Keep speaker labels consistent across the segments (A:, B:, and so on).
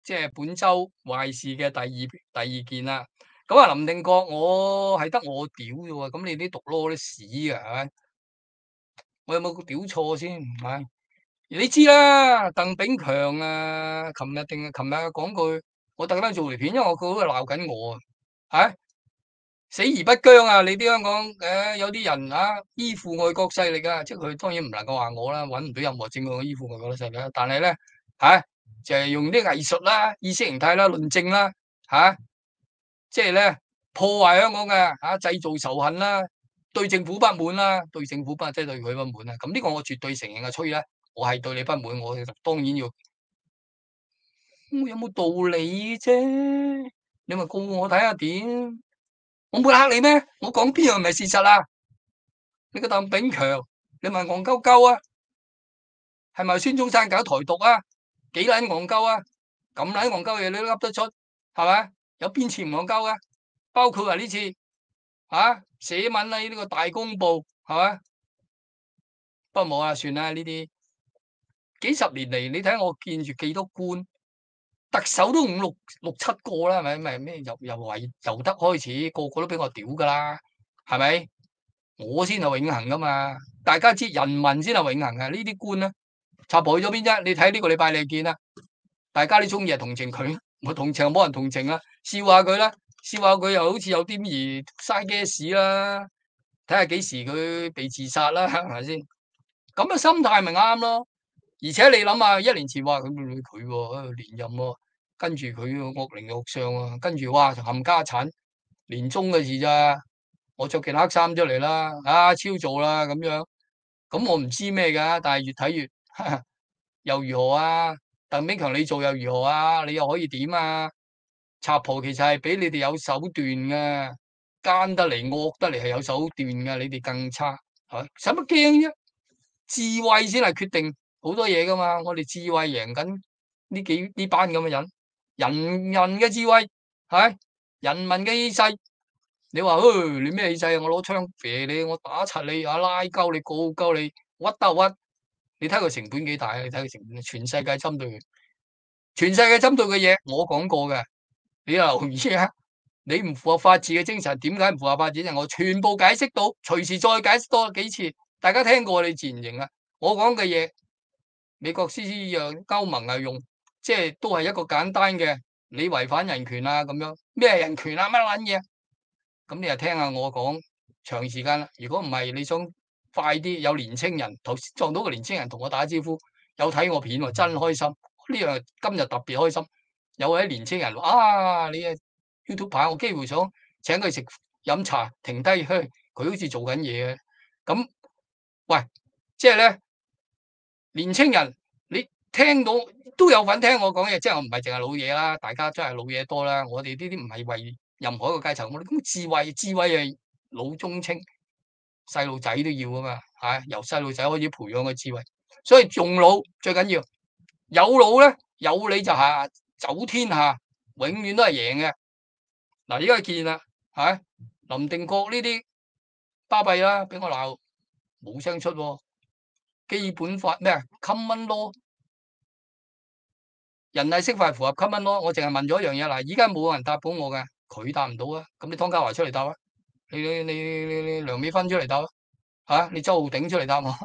A: 即係本周壞事嘅第二件啦。咁啊，林定國我係得我屌啫喎，咁你啲毒攞啲屎啊，係咪？我有冇屌錯先？係你知啦，鄧炳強啊，琴日講句，我特登做條片，因為佢喺度鬧緊我啊，係死而不僵啊！你啲香港有啲人啊，依附外國勢力啊，即係佢當然唔能夠話我啦，揾唔到任何證據依附外國勢力啦。但係咧，就係用啲藝術啦、意識形態啦、論證啦，即係咧破壞香港嘅製造仇恨啦，對政府不滿啦，對政府不即係對佢不滿啦。咁呢個我絕對承認啊，吹咧，我係對你不滿，我當然要，有冇道理啫？你咪告我睇下點？我冇呃你咩？我講邊樣唔係事實啊？你個鄧炳強，你咪戇鳩鳩啊？係咪孫中山搞台獨啊？幾撚戇鳩啊？咁撚戇鳩嘢你都噏得出，係咪？有邊次唔戇鳩啊？包括話呢次寫文喺呢個大公報，係咪？不過冇啊，算啦呢啲。幾十年嚟，你睇我見住幾多官，特首都五六七個啦，係咪？咪咩由得開始，個個都俾我屌噶啦，係咪？我先係永恆噶嘛，大家知人民先係永恆嘅。呢啲官咧，插去咗邊啫？你睇呢個禮拜你見啦，大家都中意係同情佢，冇同情冇人同情啊，笑下佢啦，笑下佢又好似有啲而嘥 gas 啦，睇下幾時佢被自殺啦，係咪先？咁嘅心態咪啱咯。而且你諗下，一年前話佢連任喎，跟住佢惡靈惡相喎，跟住哇冚家產，年中嘅事咋？我着件黑衫出嚟啦，超做啦咁樣。咁我唔知咩㗎，但係越睇越又如何啊？鄧炳強你做又如何啊？你又可以點啊？賊婆其實係比你哋有手段嘅，奸得嚟惡得嚟係有手段嘅，你哋更差，係咪？使乜驚啫？智慧先係決定好多嘢噶嘛，我哋智慧贏緊呢班咁嘅人，人嘅智慧係人民嘅氣勢。你話，你咩氣勢啊？我攞槍射你，我打柒你，拉鳩你，告鳩你，屈得屈？你睇佢成本幾大啊？你睇佢成本，全世界針對佢，全世界針對嘅嘢，我講過嘅，你留意啊！你唔符合法治嘅精神，點解唔符合法治？我全部解釋到，隨時再解釋多幾次，大家聽過你自然認啦。我講嘅嘢，美國施施讓歐盟係用，即係都係一個簡單嘅，你違反人權啊咁樣，咩人權啊乜撚嘢？咁你就聽下我講長時間啦。如果唔係你想快啲有年青人，頭先撞到個年青人同我打招呼，有睇我片喎，真開心。呢樣今日特別開心，有位年青人話你係 YouTuber，我幾乎想請佢食飲茶，停低佢好似做緊嘢嘅。咁喂，即係咧年青人，你聽到都有份聽我講嘢，即係我唔係淨係老嘢啦，大家真係老嘢多啦。我哋呢啲唔係為任何一個階層，我哋咁智慧係老中青，細路仔都要啊嘛，由細路仔開始培養個智慧，所以用腦最緊要，有腦咧有你就係走天下，永遠都係贏嘅。嗱，而家見啦，林定國呢啲巴閉啦，俾我鬧冇聲出喎。基本法咩啊 ？Common law，人體釋法符合 common law。我淨係問咗一樣嘢，嗱，而家冇人答到我嘅，佢答唔到啊。咁你湯家驊出嚟答啊，你梁美芬出嚟答啊，你周浩鼎出嚟答我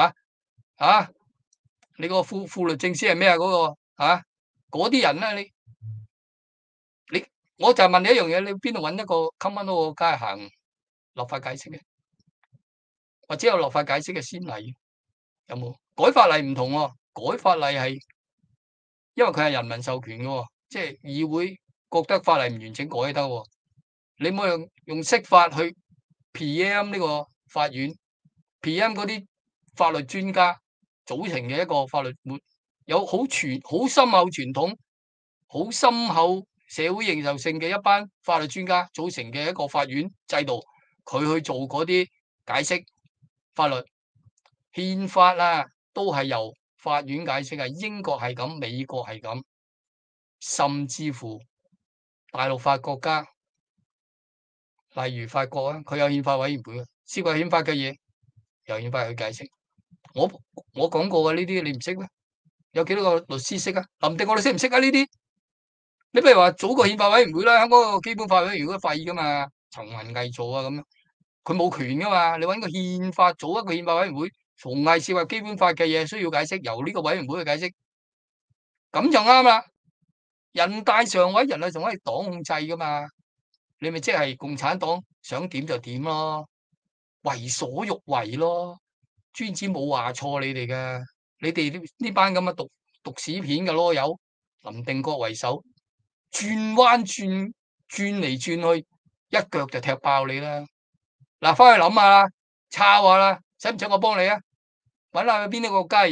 A: 你個副律政司係咩啊？嗰個嗰啲人咧，你我就係問你一樣嘢，你邊度揾一個 common law 梗係行立法解釋嘅，或者有立法解釋嘅先例？有冇改法例唔同喎？改法例係因為佢係人民授權嘅喎，即係議會覺得法例唔完整改得喎。你唔好用釋法去 PM 呢個法院，PM 嗰啲法律專家組成嘅一個法律，有好深厚傳統、好深厚社會認受性嘅一班法律專家組成嘅一個法院制度，佢去做嗰啲解釋法律。憲法都係由法院解釋嘅，英國係咁，美國係咁，甚至乎大陸法國家，例如法國佢有憲法委員會嘅，涉及憲法嘅嘢由憲法去解釋。我講過嘅呢啲你唔識咩？有幾多個律師識啊？林定國你識唔識啊？呢啲你譬如話組個憲法委員會啦，香港個基本法委員會廢噶嘛，陳雲毅做啊咁樣，佢冇權噶嘛。你揾個憲法組一個憲法委員會，逢係涉及基本法嘅嘢需要解釋，由呢個委員會去解釋，咁就啱啦。人大常委、人大常委係黨控制噶嘛，你咪即係共產黨想點就點咯，為所欲為咯。專子冇話錯你哋嘅，你哋呢班咁嘅讀屎片嘅囉柚，林定國為首，轉彎轉嚟轉去，一腳就踢爆你啦！嗱，翻去諗下啦，抄下啦，使唔使我幫你啊？揾下邊啲國家係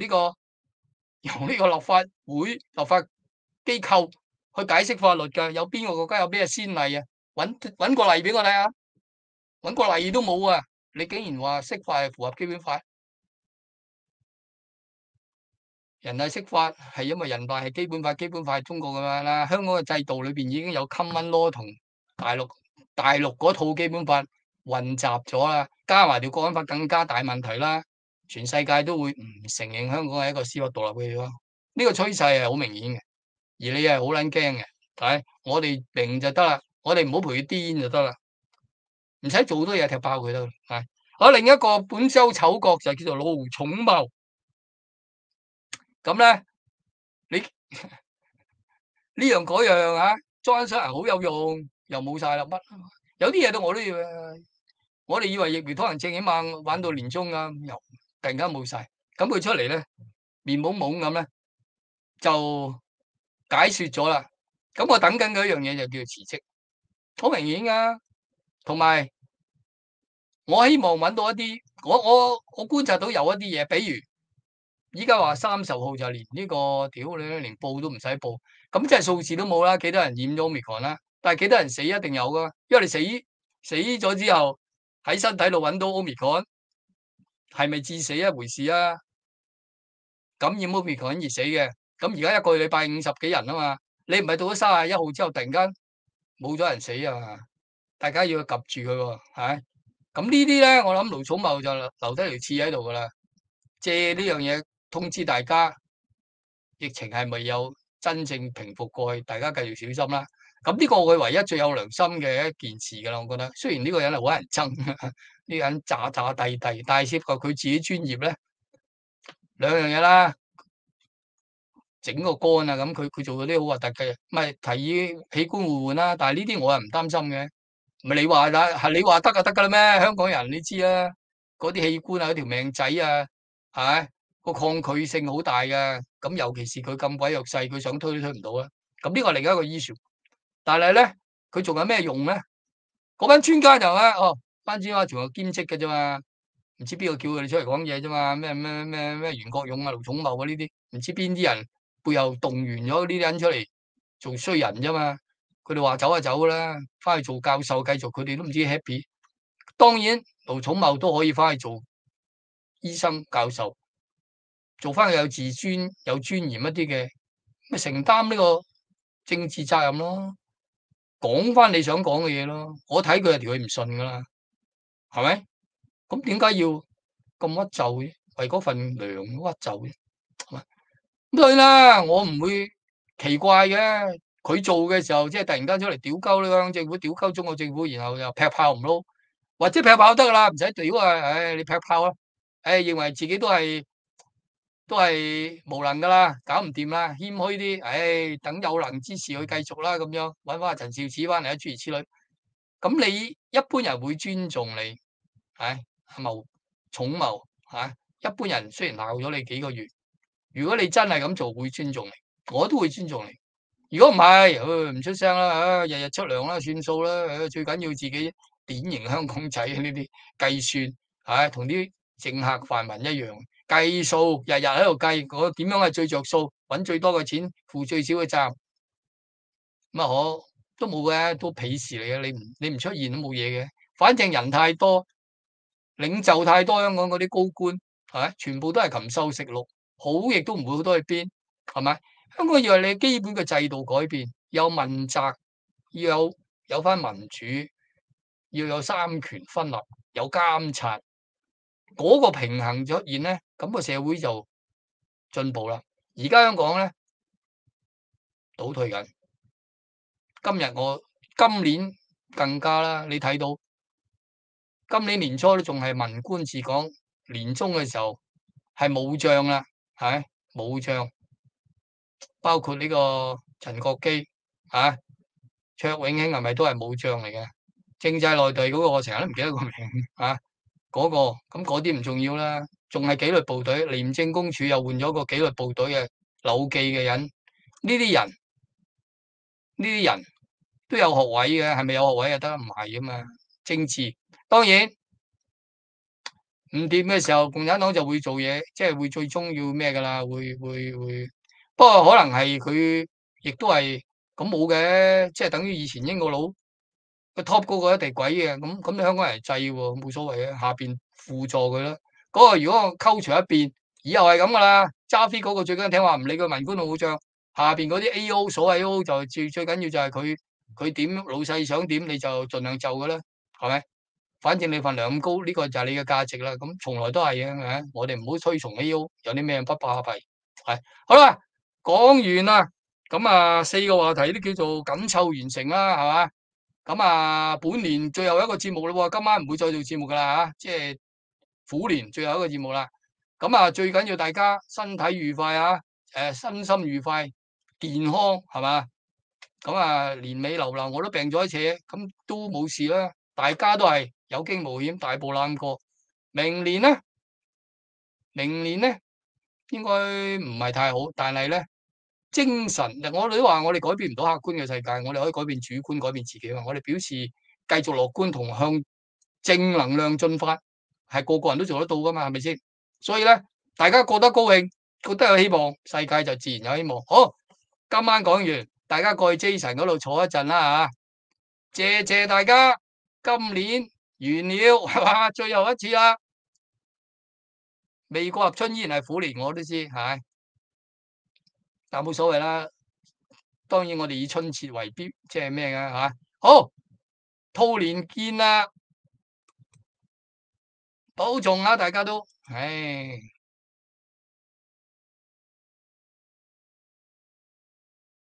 A: 由呢個立法會、立法機構去解釋法律㗎？有邊個國家有咩先例啊？揾個例俾我睇下，揾個例都冇啊！你竟然話釋法係符合基本法？人大釋法係因為人大係基本法，基本法係中國㗎嘛啦。香港嘅制度裏邊已經有 common law 同大陸嗰套基本法混雜咗啦，加埋條國安法更加大問題啦。全世界都會唔承認香港係一個司法獨立嘅地方，呢個趨勢係好明顯嘅，而你係好撚驚嘅，係我哋明就得啦，我哋唔好陪佢癲就得啦，唔使做好多嘢踢爆佢得啦。係，好，另一個本州丑角就叫做盧寵茂。咁咧，你呢樣嗰樣啊，裝上人好有用，又冇晒啦乜？有啲嘢都我都要啊！我哋以為疫苗通行證起碼玩到年中啊，又突然間冇晒。咁佢出嚟咧，面懵懵咁咧，就解説咗啦。咁我等緊嘅一樣嘢就叫做辭職，好明顯噶。同埋我希望揾到一啲，我觀察到有一啲嘢，比如。依家話30號就連呢個屌你連報都唔使報，咁即係數字都冇啦，幾多人染咗 Omicron 啦？但係幾多人死一定有噶，因為你死咗之後喺身體度揾到 Omicron，係咪致死一回事啊？感染 Omicron 而死嘅，咁而家一個禮拜50幾人啊嘛，你唔係到咗31號之後突然間冇咗人死啊嘛？大家要及住佢喎，係。咁呢啲咧，我諗盧寵茂就留低條刺喺度噶啦，借呢樣嘢。通知大家，疫情係咪有真正平復過去？大家繼續小心啦。咁呢個佢唯一最有良心嘅一件事㗎啦，我覺得。雖然呢個人係好人憎，呢個人詐詐諦諦，但係涉及佢自己專業咧，兩樣嘢啦，整個肝啊咁，佢做嗰啲好核突嘅，唔係提議器官互換啦。但係呢啲我係唔擔心嘅，唔係你話啦，係你話得就得㗎啦咩？香港人你知啦，嗰啲器官啊，嗰條命仔啊，係咪？個抗拒性好大嘅，咁尤其是佢咁鬼弱勢，佢想推都推唔到啊！咁呢個係另一個 issue，但係咧，佢仲有咩用咧？嗰班專家就咧，班專家全部兼職嘅啫嘛，唔知邊個叫佢哋出嚟講嘢啫嘛？咩袁國勇啊、盧寵茂啊呢啲，唔知邊啲人背後動員咗呢啲人出嚟做衰人啫嘛？佢哋話走就走啦，翻去做教授繼續，佢哋都唔知 happy。當然，盧寵茂都可以翻去做醫生、教授。做翻個有自尊、有尊嚴一啲嘅，咪承擔呢個政治責任咯，講翻你想講嘅嘢咯。我睇佢係條氣唔順噶啦，係咪？咁點解要咁屈就嘅？為嗰份糧屈就嘅，係咪？咁所以啦，我唔會奇怪嘅。佢做嘅時候，即係突然間出嚟屌鳩呢個政府，屌鳩中國政府，然後又劈炮唔撈，或者劈炮得噶啦，唔使屌啊！唉，你劈炮啦，唉，認為自己都係無能噶啦，搞唔掂啦，謙虛啲，唉，等有能之士去繼續啦，咁樣揾翻阿陳肇始翻嚟啊，諸如此類。咁你一般人會尊重你，唉，阿茂寵茂嚇，一般人雖然鬧咗你幾個月，如果你真係咁做，會尊重你，我都會尊重你。如果唔係，唔出聲啦，日日出糧啦，算數啦，最緊要自己典型香港仔呢啲計算，嚇，同啲政客泛民一樣。計數，日日喺度計，我點樣係最着數，揾最多嘅錢，負最少嘅責任。咁啊，我都冇嘅，都鄙視你嘅。你唔出現都冇嘢嘅。反正人太多，領袖太多，香港嗰啲高官係咪？全部都係禽獸食祿，好亦都唔會好多去邊，係咪？香港要係你基本嘅制度改變，有問責，要有翻民主，要有三權分立，有監察。嗰個平衡出現咧，咁個社會就進步啦。而家香港咧倒退緊， 今年更加啦，你睇到今年年初都仲係文官治港，年中嘅時候係冇將啦，係咪？冇將，包括呢個陳國基啊、卓永興係咪都係冇將嚟嘅？政制內地嗰個我成日都唔記得個名啊，嗰個咁嗰啲唔重要啦，仲係紀律部隊，廉政公署又換咗個紀律部隊嘅柳記嘅人，呢啲人都有學位嘅，係咪有學位就得？唔係啊嘛，政治當然唔掂嘅時候，共產黨就會做嘢，即係會最終要咩噶啦，會。不過可能係佢亦都係咁冇嘅，即係等於以前英國佬個 top 嗰個一定鬼嘅，咁你香港人制喎，冇所謂嘅，下邊輔助佢啦。嗰個如果我溝除一邊，以後係咁噶啦，揸 fit 嗰個最緊要聽話，唔理佢文官武將，下邊嗰啲 A.O. 所謂 A.O. 就最緊要就係佢點老細想點你就盡量就噶啦，係咪？反正你份糧咁高，呢個就係你嘅價值啦。咁從來都係嘅，係咪？我哋唔好推崇 A.O. 有啲咩不巴閉，係好啦，講完啦。咁啊，四個話題都叫做緊湊完成啦，係嘛？咁啊，本年最後一個節目啦喎，今晚唔會再做節目噶啦嚇，即係虎年最後一個節目啦。咁啊，最緊要大家身體愉快啊，身心愉快，健康係嘛？咁啊，年尾流流我都病咗一次，咁都冇事啦。大家都係有驚無險，大步攬過。明年咧應該唔係太好，但係咧精神，我哋都話我哋改變唔到客觀嘅世界，我哋可以改變主觀，改變自己嘛。我哋表示繼續樂觀同向正能量進發，係個個人都做得到噶嘛，係咪先？所以咧，大家覺得高興，覺得有希望，世界就自然有希望。好，今晚講完，大家過去 Jason 嗰度坐一陣啦嚇，謝謝大家，今年完了係嘛，最後一次啦，未過立春依然係虎年，我都知係，但冇所謂啦。當然我哋以春節為標，即係咩嘅嚇。好，兔年見啦，保重啊，大家都，唉。